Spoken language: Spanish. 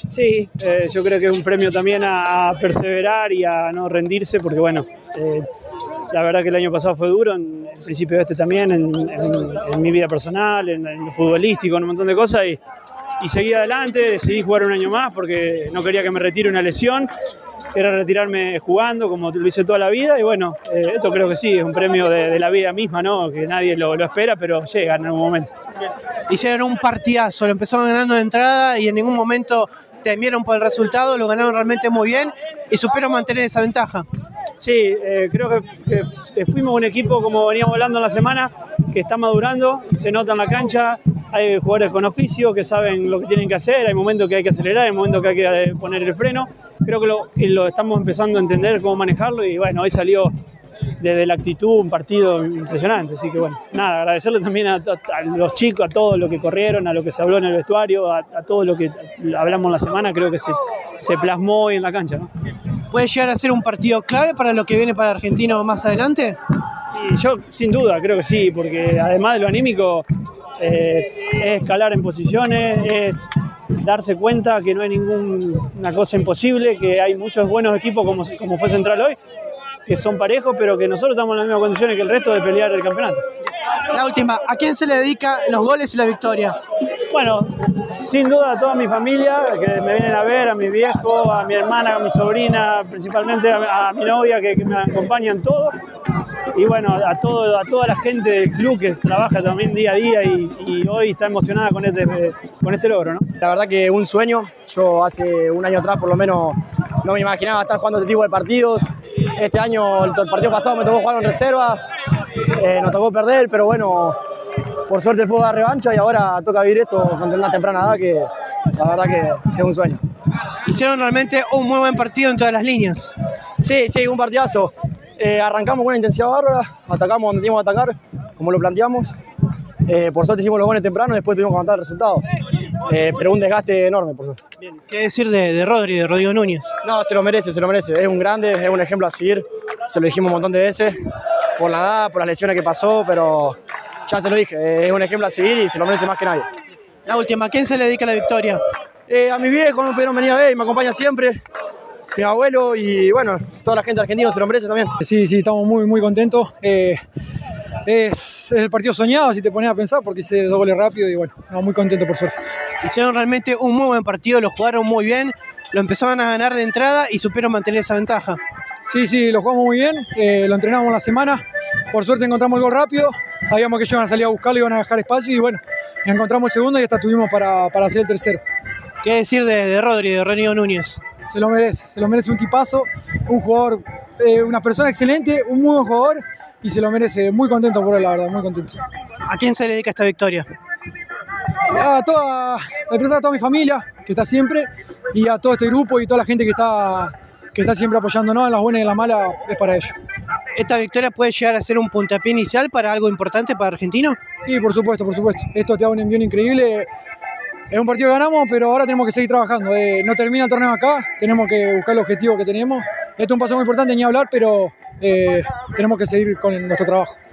Sí, yo creo que es un premio también a perseverar y a no rendirse, porque bueno, la verdad que el año pasado fue duro, en principio este también, en mi vida personal, en lo futbolístico, en un montón de cosas, y seguí adelante, decidí jugar un año más porque no quería que me retire una lesión, era retirarme jugando como lo hice toda la vida, y bueno, esto creo que sí, es un premio de la vida misma, ¿no? Que nadie lo espera, pero llega en algún momento. Hicieron un partidazo, lo empezaron ganando de entrada y en ningún momento temieron por el resultado, lo ganaron realmente muy bien y supieron mantener esa ventaja. Sí, creo que fuimos un equipo, como veníamos hablando en la semana, que está madurando, se nota en la cancha, hay jugadores con oficio que saben lo que tienen que hacer, hay momentos que hay que acelerar, hay momentos que hay que poner el freno. Creo que lo estamos empezando a entender cómo manejarlo y bueno, hoy salió desde la actitud un partido impresionante, así que bueno, nada, agradecerle también a los chicos, a todos los que corrieron, a lo que se habló en el vestuario, a todo lo que hablamos en la semana, creo que se plasmó hoy en la cancha, ¿no? ¿Puede llegar a ser un partido clave para lo que viene para Argentino más adelante? Y yo sin duda creo que sí, porque además de lo anímico es escalar en posiciones, es darse cuenta que no hay ninguna cosa imposible, que hay muchos buenos equipos como fue Central hoy, que son parejos, pero que nosotros estamos en las mismas condiciones que el resto de pelear el campeonato. La última, ¿a quién se le dedica los goles y la victoria? Bueno, sin duda a toda mi familia, que me vienen a ver, a mi viejo, a mi hermana, a mi sobrina, principalmente a mi novia, que me acompañan todos. Y bueno, a toda la gente del club que trabaja también día a día y hoy está emocionada con este logro, ¿no? La verdad que un sueño. Yo hace un año atrás por lo menos no me imaginaba estar jugando este tipo de partidos. Este año, el partido pasado me tocó jugar en reserva, nos tocó perder, pero bueno, por suerte fue la revancha y ahora toca vivir esto con una temprana edad que la verdad que es un sueño. Hicieron realmente un muy buen partido en todas las líneas. Sí, un partidazo. Arrancamos con una intensidad bárbara, atacamos donde teníamos que atacar, como lo planteamos. Por suerte hicimos los goles temprano y después tuvimos que aguantar el resultado. Pero un desgaste enorme, por suerte. Bien. ¿Qué decir de Rodrigo Núñez? No, se lo merece. Es un grande, es un ejemplo a seguir. Se lo dijimos un montón de veces, por la edad, por las lesiones que pasó, pero ya se lo dije, es un ejemplo a seguir y se lo merece más que nadie. La última, ¿a quién se le dedica la victoria? A mi viejo, no pudieron venir a ver y me acompaña siempre. Mi abuelo y bueno, toda la gente argentina se lo merece también. Sí, estamos muy contentos. Es el partido soñado, si te pones a pensar, porque hice 2 goles rápido y bueno, muy contento por suerte. Hicieron realmente un muy buen partido, lo jugaron muy bien, lo empezaban a ganar de entrada y supieron mantener esa ventaja. Sí, lo jugamos muy bien, lo entrenamos la semana, por suerte encontramos el gol rápido, sabíamos que ellos iban a salir a buscarlo, iban a dejar espacio y bueno, encontramos el segundo y hasta tuvimos para hacer el tercero. ¿Qué decir de Rodrigo Núñez? Se lo merece un tipazo, un jugador, una persona excelente, un muy buen jugador y se lo merece, muy contento por él, la verdad, muy contento. ¿A quién se le dedica esta victoria? A toda mi familia, que está siempre, y a todo este grupo y toda la gente que está siempre apoyándonos en las buenas y en las malas, es para ellos. ¿Esta victoria puede llegar a ser un puntapié inicial para algo importante para Argentino? Sí, por supuesto. Esto te da un envío increíble. Es un partido que ganamos, pero ahora tenemos que seguir trabajando. No termina el torneo acá, tenemos que buscar el objetivo que tenemos. Esto es un paso muy importante, ni hablar, pero tenemos que seguir con nuestro trabajo.